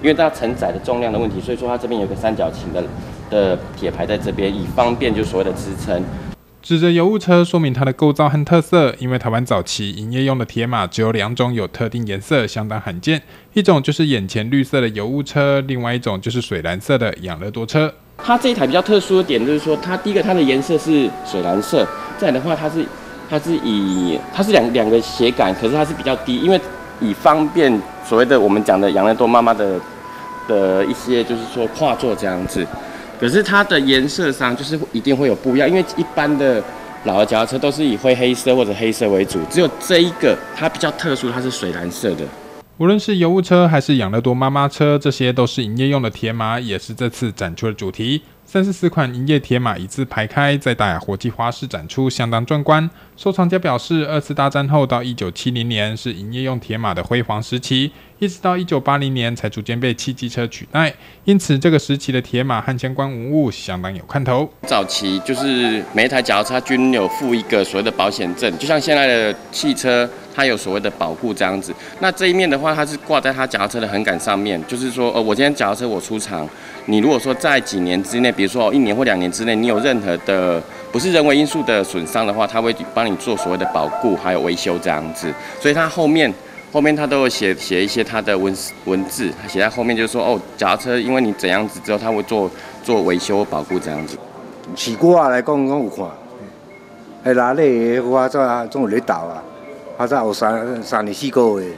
因为它承载的重量的问题，所以说它这边有个三角形的铁牌在这边，以方便就所谓的支撑。 指着邮务车说明它的构造和特色，因为台湾早期营业用的铁马只有2种有特定颜色，相当罕见，一种就是眼前绿色的邮务车，另外一种就是水蓝色的养乐多车。 它这一台比较特殊的点就是说，它第一个它的颜色是水蓝色，再来的话它是两个斜杆，可是它是比较低，因为以方便所谓的我们讲的养乐多妈妈的一些就是说跨坐这样子。可是它的颜色上就是一定会有不一样，因为一般的老的脚踏车都是以灰黑色或者黑色为主，只有这一个它比较特殊，它是水蓝色的。 无论是邮务车还是养乐多妈妈车，这些都是营业用的铁马，也是这次展出的主题。34款营业铁马一字排开，在大雅国际花市展出，相当壮观。收藏家表示，2次大战后到1970年是营业用铁马的辉煌时期，一直到1980年才逐渐被汽机车取代。因此，这个时期的铁马和相关文物相当有看头。 早期就是每一台脚踏车均有附一个所谓的保险证，就像现在的汽车，它有所谓的保固这样子。那这一面的话，它是挂在它脚踏车的横杆上面，就是说，我今天脚踏车我出厂，你如果说在几年之内，比如说1年或2年之内，你有任何的不是人为因素的损伤的话，它会帮你做所谓的保固还有维修这样子。所以它后面它都有写一些它的文字，写在后面就是说，脚踏车因为你怎样子之后，它会做维修保固这样子。 市我来讲，我有看，迄拉咧我总有咧斗啊，早有3年4个月，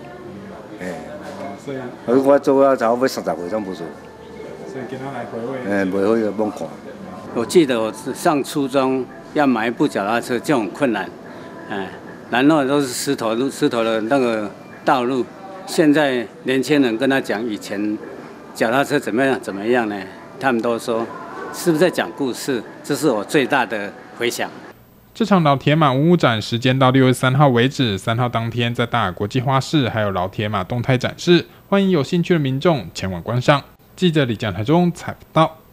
我做啊，差不多30岁总无做。 所以今天来回味。 袂好就罔看。 我记得我上初中要买一部脚踏车就很困难，然后都是石头的那个道路。现在年轻人跟他讲以前脚踏车怎么样呢？他们都说是不是在讲故事？这是我最大的回响。 这场老铁马文物展时间到6月3号为止，3号当天在大雅国际花市还有老铁马动态展示，欢迎有兴趣的民众前往观赏。记者李江台中采访到。